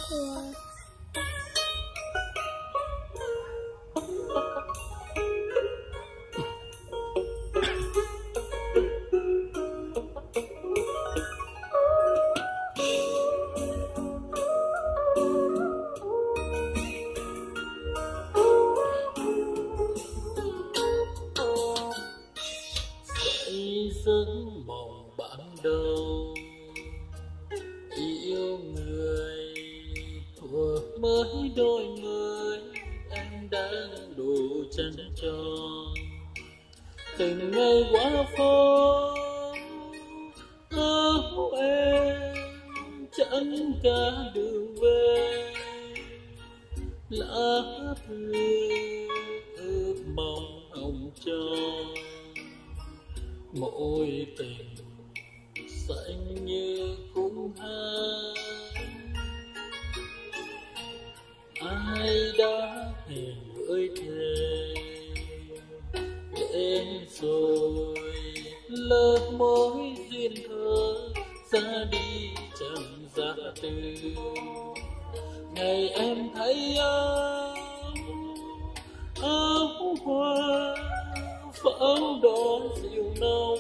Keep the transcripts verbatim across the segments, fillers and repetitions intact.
Yeah. Dậy giấc mộng ban đầu yêu người thuở mới đôi mươi, em đang đủ chân tròn từng ngày qua phố áo em chẳng cả đường về lá thư ước mong hồng tròn mối tình xanh như khung hát. Ai đã hẹn gửi thề đến rồi lỡ mối duyên thơ ra đi chẳng giá từ. Ngày em thấy áo áo hoa pháo đỏ dịu nồng,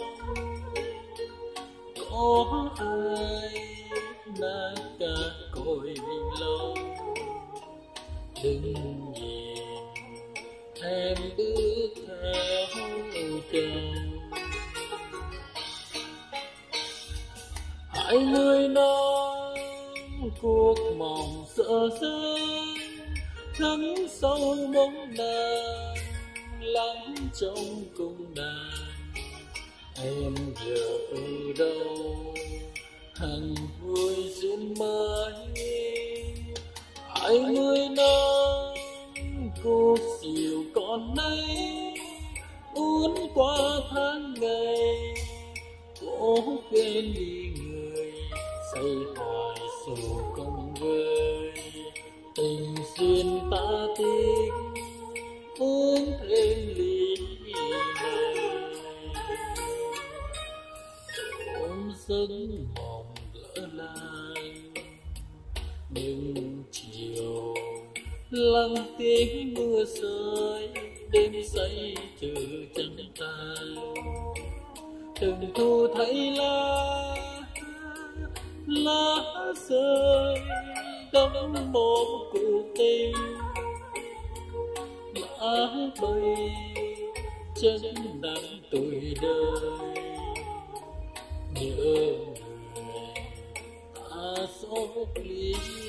có ai đã cả cội lòng. Đừng nhìn em bước theo chồng, hai người nói cuộc mộng sợ rơi thấm sâu bóng nàng lắng trong cung đàn. Em giờ ở đâu hằng vui duyên mới, hai người nói cuộc diều còn nay uốn qua tháng ngày. Cố quên đi người say hoài sầu không vơi, tình duyên ta tiếc uống thêm ly này. Ôm giấc mộng lỡ làng nhưng chiều lặng tiếng mưa rơi, đêm say chờ chân tan. Từng thu thấy lá lá rơi đắm một cuộc tình, lá bay chân nắng tuổi đời. Nhớ người ta xót ly